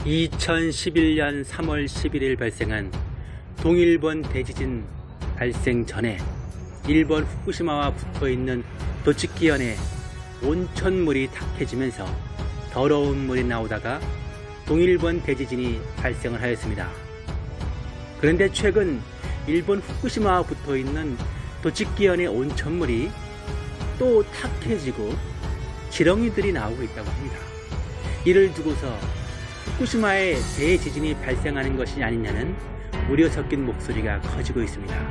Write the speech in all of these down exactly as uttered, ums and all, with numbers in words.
이천십일 년 삼월 십일일 발생한 동일본 대지진 발생 전에 일본 후쿠시마와 붙어있는 도츠키현에 온천물이 탁해지면서 더러운 물이 나오다가 동일본 대지진이 발생을 하였습니다. 그런데 최근 일본 후쿠시마와 붙어있는 도츠키현의 온천물이 또 탁해지고 지렁이들이 나오고 있다고 합니다. 이를 두고서 후쿠시마에 대지진이 발생하는 것이 아니냐는 우려 섞인 목소리가 커지고 있습니다.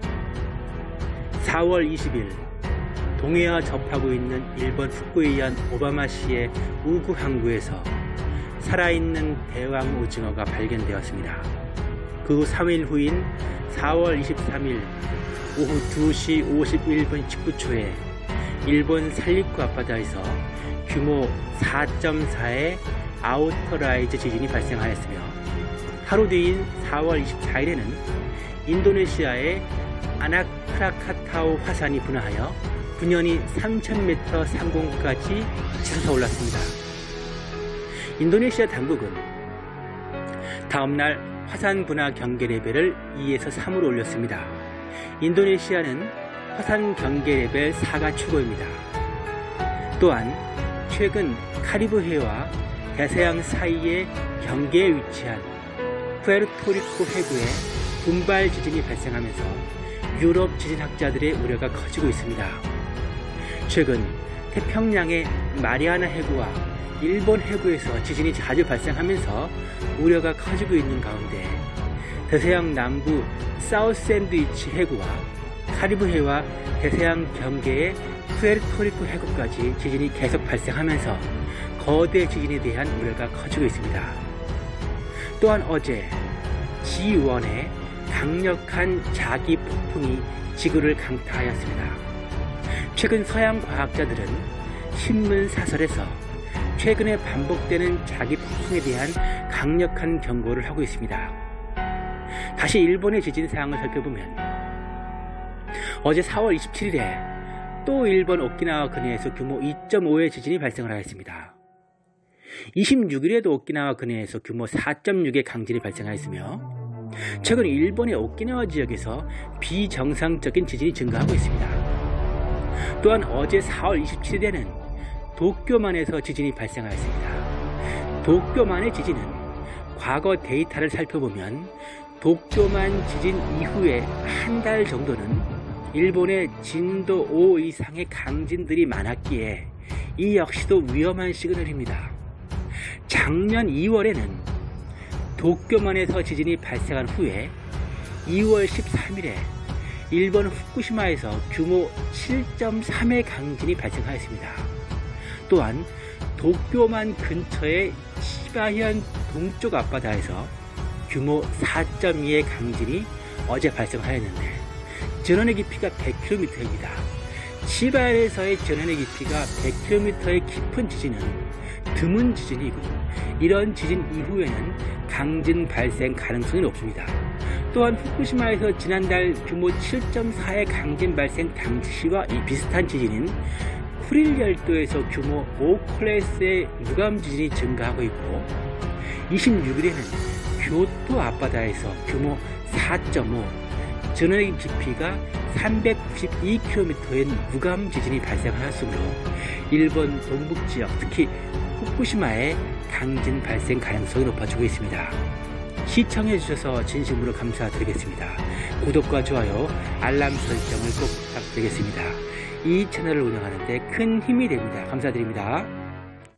사월 이십일 동해와 접하고 있는 일본 후쿠이현 오바마시의 우구 항구에서 살아있는 대왕 오징어가 발견되었습니다. 그 후 삼 일 후인 사월 이십삼일 오후 두 시 오십일 분 십구 초에 일본 살리쿠 앞바다에서 규모 사 점 사의 아우터라이즈 지진이 발생하였으며, 하루 뒤인 사월 이십사일에는 인도네시아의 아나크라카타우 화산이 분화하여 분연이 삼천 미터 상공까지 치솟아올랐습니다. 인도네시아 당국은 다음날 화산 분화 경계 레벨을 이에서 삼으로 올렸습니다. 인도네시아는 화산 경계 레벨 사가 최고입니다. 또한 최근 카리브해와 대서양 사이의 경계에 위치한 푸에르토리코 해구에 분발 지진이 발생하면서 유럽 지진학자들의 우려가 커지고 있습니다. 최근 태평양의 마리아나 해구와 일본 해구에서 지진이 자주 발생하면서 우려가 커지고 있는 가운데 대서양 남부 사우스샌드위치 해구와 카리브해와 대서양 경계의 푸에르토리코 해구까지 지진이 계속 발생하면서 거대 지진에 대한 우려가 커지고 있습니다. 또한 어제 지 원의 강력한 자기 폭풍이 지구를 강타하였습니다. 최근 서양 과학자들은 신문 사설에서 최근에 반복되는 자기 폭풍에 대한 강력한 경고를 하고 있습니다. 다시 일본의 지진 상황을 살펴보면 어제 사월 이십칠일에 또 일본 오키나와 근해에서 규모 이 점 오의 지진이 발생을 하였습니다. 이십육일에도 오키나와 근해에서 규모 사 점 육의 강진이 발생하였으며, 최근 일본의 오키나와 지역에서 비정상적인 지진이 증가하고 있습니다. 또한 어제 사월 이십칠일에는 도쿄만에서 지진이 발생하였습니다. 도쿄만의 지진은 과거 데이터를 살펴보면 도쿄만 지진 이후에 한 달 정도는 일본의 진도 오 이상의 강진들이 많았기에 이 역시도 위험한 시그널입니다. 작년 이월에는 도쿄만에서 지진이 발생한 후에 이월 십삼일에 일본 후쿠시마에서 규모 칠 점 삼의 강진이 발생하였습니다. 또한 도쿄만 근처의 치바현 동쪽 앞바다에서 규모 사 점 이의 강진이 어제 발생하였는데 전원의 깊이가 백 킬로미터입니다. 치바현에서의 전원의 깊이가 백 킬로미터의 깊은 지진은 드문 지진이고, 이런 지진 이후에는 강진 발생 가능성이 높습니다. 또한 후쿠시마에서 지난달 규모 칠 점 사의 강진 발생 당시와 이 비슷한 지진인 쿠릴 열도에서 규모 오 클래스의 무감 지진이 증가하고 있고, 이십육일에는 교토 앞바다에서 규모 사 점 오, 전원의 깊이가 삼백구십이 킬로미터의 무감 지진이 발생하였으므로 일본 동북지역, 특히 후쿠시마의 강진 발생 가능성이 높아지고 있습니다. 시청해주셔서 진심으로 감사드리겠습니다. 구독과 좋아요, 알람 설정을 꼭 부탁드리겠습니다. 이 채널을 운영하는 데 큰 힘이 됩니다. 감사드립니다.